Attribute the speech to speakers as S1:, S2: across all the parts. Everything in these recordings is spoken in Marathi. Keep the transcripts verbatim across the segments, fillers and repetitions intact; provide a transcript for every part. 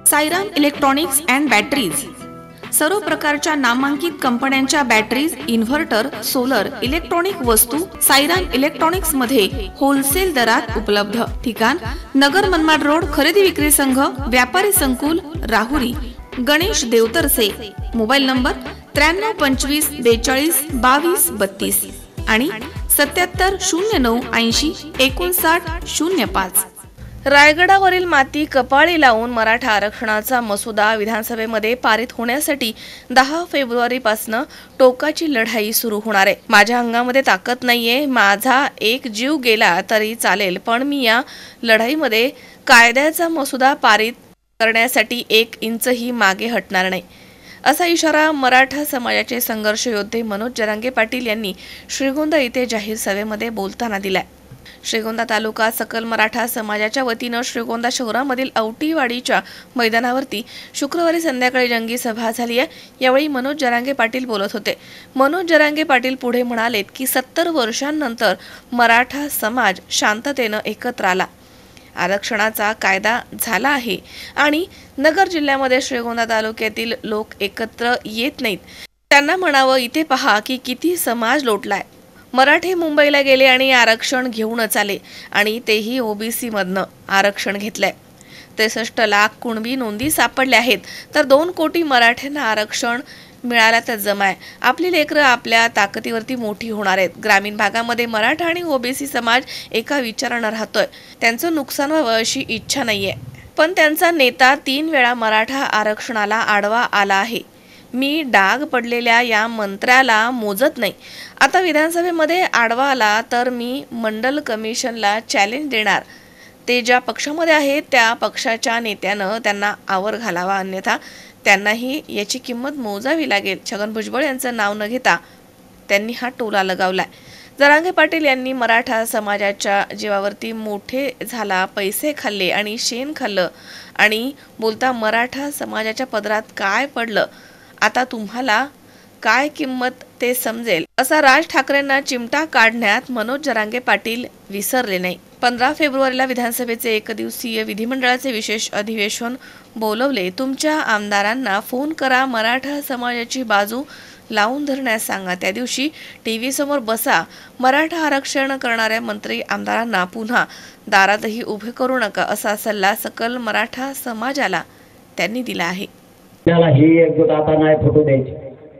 S1: साईराम इलेक्ट्रॉनिक्स अँड बॅटरीज सर्व प्रकारच्या नामांकित कंपन्यांच्या बॅटरीज, इन्व्हर्टर, सोलर, इलेक्ट्रॉनिक वस्तू साईराम इलेक्ट्रॉनिक्स मध्ये होलसेल दरात उपलब्ध। ठिकाण नगर मनमाड रोड, खरेदी विक्री संघ, व्यापारी संकुल, राहुरी। गणेश देवतरसे। मोबाईल नंबर त्र्याण्णव पंचवीस बेचाळीस बावीस बत्तीस आणि सत्याहत्तर शून्य नऊ ऐंशी एकोणसाठ शून्य पाच। रायगडावरील माती कपाळी लावून मराठा आरक्षणाचा मसुदा विधानसभेमध्ये पारित होण्यासाठी दहा फेब्रुवारी पासून टोकाची लढाई सुरू होणार आहे। माझ्या अंगामध्ये ताकद नाहीये, माझा एक जीव गेला तरी चालेल, पण मी या लढाईमध्ये कायद्याचा मसुदा पारित करण्यासाठी एक इंचही मागे हटणार नाही, असा इशारा मराठा समाजाचे संघर्ष योद्धे मनोज जरांगे पाटील यांनी श्रीगोंदा येथे जाहीर सभेमध्ये बोलताना दिलाय। श्रीगोंदा तालुका सकल मराठा समाजाच्या वतीनं श्रीगोंदा शहरामधील औटीवाडीच्या मैदानावरती शुक्रवारी संध्याकाळी जंगी सभा झाली आहे। यावेळी मनोज जरांगे पाटील बोलत होते। मनोज जरांगे पाटील पुढे म्हणालेत की सत्तर वर्षांनंतर मराठा समाज शांततेनं एकत्र आला, आरक्षणाचा कायदा झाला आहे आणि नगर जिल्ह्यामध्ये श्रीगोंदा तालुक्यातील लोक एकत्र येत नाहीत। त्यांना म्हणावं, इथे पहा की किती समाज लोटलाय। मराठे मुंबईला गेले आणि आरक्षण घेऊनच आले आणि तेही ओबीसी मधनं आरक्षण घेतलंय। त्रेसष्ट लाख कुणबी नोंदी सापडल्या आहेत, तर दोन कोटी मराठ्यांना आरक्षण मिळाला तर जमाय। आपली लेकरं आपल्या ताकदीवरती मोठी होणार आहेत। ग्रामीण भागामध्ये मराठा आणि ओबीसी समाज एका विचारानं राहतोय, त्यांचं नुकसान व्हावं अशी इच्छा नाहीये, पण त्यांचा नेता तीन वेळा मराठा आरक्षणाला आडवा आला आहे। मी डाग पडलेल्या या मंत्र्याला मोजत नाही। आता विधानसभेमध्ये आडवा आला तर मी मंडल कमिशनला चॅलेंज देणार। ते ज्या पक्षामध्ये आहेत त्या पक्षाच्या नेत्यानं त्यांना आवर घालावा, अन्यथा त्यांनाही याची किंमत मोजावी लागेल। छगन भुजबळ यांचं नाव न घेता त्यांनी हा टोला लगावलाय। जरांगे पाटील यांनी मराठा समाजाच्या जीवावरती मोठे झाला, पैसे खाल्ले आणि शेण खाल्लं आणि बोलता मराठा समाजाच्या पदरात काय पडलं, आता तुम्हाला काय किंमत ते समजेल, असा राज ठाकरेंना चिमटा काढण्यात मनोज जरांगे पाटील विसरले नाही। पंधरा फेब्रुवारीला विधानसभेचे एकदिवसीय विधिमंडळाचे विशेष अधिवेशन बोलवले। तुमच्या आमदारांना फोन करा, मराठा समाजाची बाजू लावून धरण्यास सांगा। त्या दिवशी टीव्ही समोर बसा। मराठा आरक्षण करणाऱ्या मंत्री आमदारांना पुन्हा दारातही उभे करू नका, असा सल्ला सकल मराठा समाजाला त्यांनी दिला आहे।
S2: त्याला ही एकजूट आता नाही फुटू द्यायची।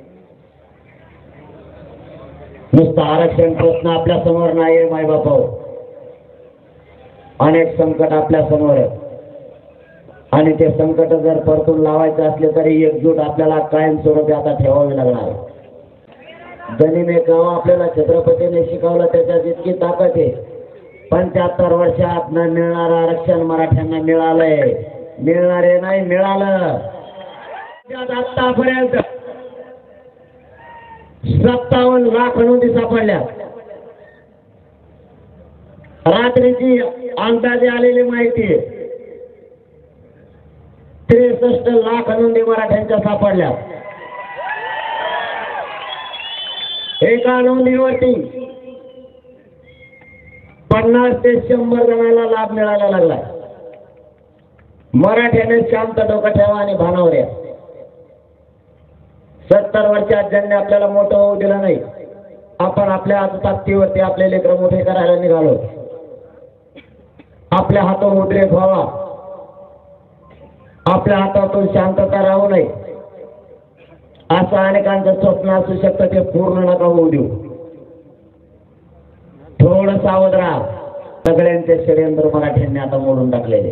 S2: नुसतं आरक्षण प्रश्न आपल्या समोर नाही, माय बापावर अनेक संकट आपल्या समोर आहे आणि ते संकट जर परतून लावायचे असले तरी एकजूट आपल्याला कायमस्वरूपी आता ठेवावी लागणार। जनिमे गाव आपल्याला छत्रपतीने शिकवलं, त्याच्यात इतकी ताकद आहे। पंच्याहत्तर वर्षात न मिळणारं आरक्षण मराठ्यांना मिळालंय, मिळणारे नाही मिळालं। आतापर्यंत सत्तावन्न लाख नोंदी सापडल्या। रात्रीची अंदाजे आलेली माहिती त्रेसष्ट लाख नोंदी मराठ्यांच्या सापडल्या। एका नोंदीवरती पन्नास ते शंभर जणांना लाभ मिळायला लागला। मराठ्याने शांत डोकं ठेवा आणि भानावर या। सत्तर वर्षात ज्यांनी आपल्याला मोठं होऊ दिलं नाही, आपण आपल्या ताकदीवरती आपले लेकरं मोठे करायला निघालो। आपल्या हातून उद्रेक व्हावा, आपल्या हातातून शांतता राहू नये, असं अनेकांचं स्वप्न असू शकतं, ते पूर्ण नका होऊ देऊ। थोडं सावध राहा। सगळ्यांचे षडयंत्र मराठ्यांनी आता मोडून टाकलेले।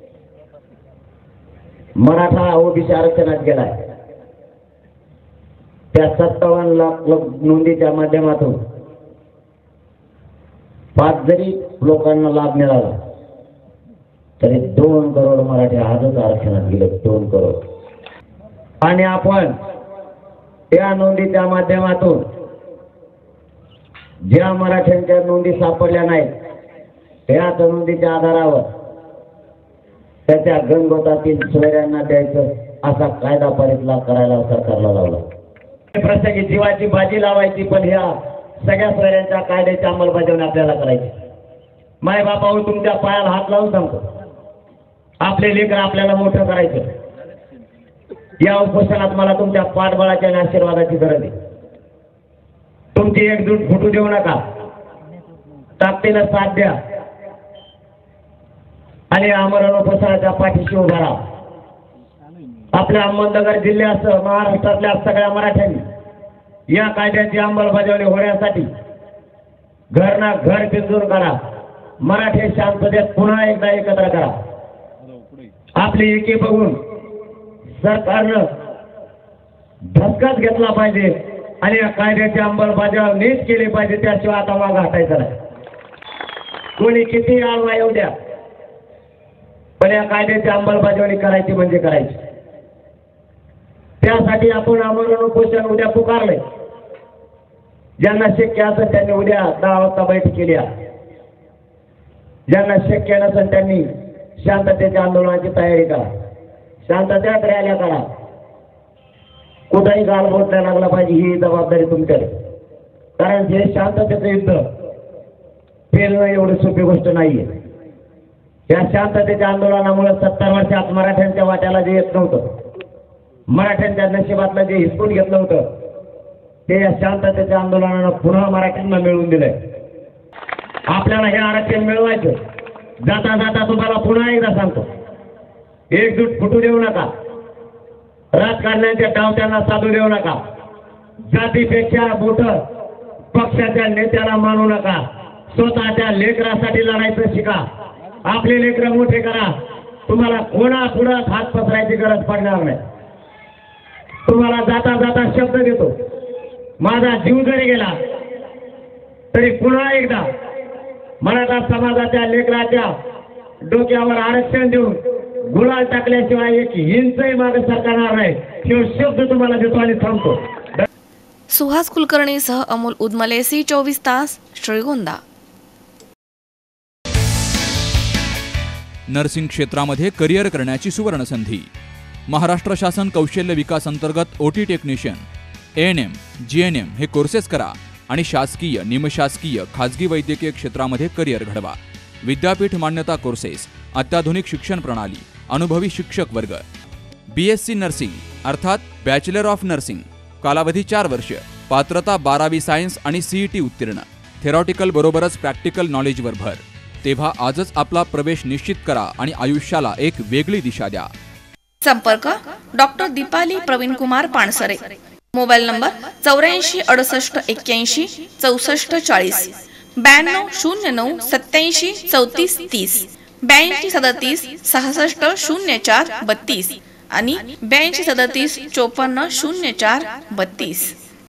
S2: मराठा ओबीसी आरक्षणात गेलाय। त्या सत्तावन्न लाख नोंदीच्या माध्यमातून पाच जरी लोकांना लाभ मिळाला तरी दोन करोड मराठी आजच आरक्षणात गेले, दोन करोड। आणि आपण त्या नोंदीच्या माध्यमातून ज्या मराठ्यांच्या नोंदी सापडल्या नाहीत त्याच नोंदीच्या आधारावर त्याच्या गणगोतातील सोयऱ्यांना द्यायचं असा कायदा पारित करायला सरकारला लावला। प्रसंगी जीवाची बाजी लावायची, पण ह्या सगळ्या सोयऱ्यांच्या कायद्याची अंमलबजावणी आपल्याला करायची। माय बापावर तुमच्या पायाला हात लावून सांगतो, आपले लेकर आपल्याला मोठं करायचं। या उपोषणात मला तुमच्या पाठबळाच्या आणि आशीर्वादाची गरज आहे. तुमची एकजूट फुटू देऊ नका. ताकदीनं साथ द्या आणि आमरण उपोषणाच्या पाठीशी उभा राहा. आपल्या अहमदनगर जिल्ह्यासह महाराष्ट्रातल्या सगळ्या मराठ्यांनी या कायद्याची अंमलबजावणी होण्यासाठी घर ना घर पिंजून करा. मराठी शांततेत पुन्हा एकदा एकत्र करा. आपली एकी बघून सरकारनं धक्काच घेतला पाहिजे आणि या कायद्याची अंमलबजावणी नीट केली पाहिजे. त्याशिवाय आता मागं हटायचं नाही. कोणी किती आळवा येऊ द्या, पण या कायद्याची अंमलबजावणी करायची म्हणजे करायची. त्यासाठी आपण आमरण उपोषण उद्या पुकारले. ज्यांना शक्य असेल त्यांनी उद्या दहा वाजता बैठक केली. ज्यांना शक्य नसेल त्यांनी शांततेच्या आंदोलनाची तयारी करा. शांततेत रॅल्या करा. कुठेही गालबोट नाही लागला पाहिजे ही जबाबदारी तुमच्याकडे. कारण हे शांततेचं युद्ध पेलणं एवढी सोपी गोष्ट नाहीये. या शांततेच्या आंदोलनामुळे सत्तर वर्षात मराठ्यांच्या वाट्याला जे येत नव्हतं, मराठ्यांच्या नशिबातलं जे हिसकून घेतलं होतं, ते या शांततेच्या आंदोलनानं पुन्हा मराठ्यांना मिळवून दिलंय. आपल्याला हे आरक्षण मिळवायचं. जाता जाता तुम्हाला पुन्हा एकदा सांगतो, एकजूट फुटू देऊ नका. राजकारण्यांच्या डावट्यांना साधू देऊ नका. जातीपेक्षा मोठं पक्षाच्या नेत्याला मानू नका. स्वतःच्या लेकरासाठी लढायचं शिका. आपले लेकरं मोठे करा. तुम्हाला कोणा पुढं हात पसरायची गरज पडणार नाही. तुम्हाला जाता जाता शब्द देतो, माझा जीव जरी गेला तरी पुन्हा एकदा मराठा समाजाच्या लेकराच्या डोक्यावर आरक्षण देऊन गुलाल टाकल्याशिवाय एक इंचही मागे सरकारणार नाही. हे शब्द तुम्हाला देतो आणि थांबतो.
S1: सुहास कुलकर्णीसह अमोल उदमले, सी चोवीस तास, श्रीगोंदा.
S3: नर्सिंग क्षेत्रामध्ये करिअर करण्याची सुवर्ण संधी. महाराष्ट्र शासन कौशल्य विकास अंतर्गत OT technician, A N M, G N M हे कोर्सेस करा आणि शासकीय, निमशासकीय, खाजगी वैद्यकीय क्षेत्रामध्ये करिअर घडवा. विद्यापीठ मान्यता कोर्सेस, अत्याधुनिक शिक्षण प्रणाली, अनुभवी शिक्षक वर्ग. बी एस सी नर्सिंग अर्थात बॅचलर ऑफ नर्सिंग, कालावधी चार वर्ष, पात्रता बारावी सायन्स आणि सीईटी उत्तीर्ण. थेरॉटिकल बरोबरच प्रॅक्टिकल नॉलेजवर भर. तेव्हा आजच आपला प्रवेश निश्चित करा आणि आयुष्याला एक वेगळी दिशा द्या.
S1: संपर्क doctor Deepali Pravin Kumar Pansare. Mobile number चौऱ्याऐंशी अडुसष्ट एक्क्याऐंशी चौसष्ट चाळीस, ब्याण्णव शून्य नऊ सत्याऐंशी चौतीस तीस, ब्याऐंशी सदतीस सहासष्ट शून्य चार बत्तीस आणि ब्याऐंशी सदतीस चोपन्न शून्य चार बत्तीस.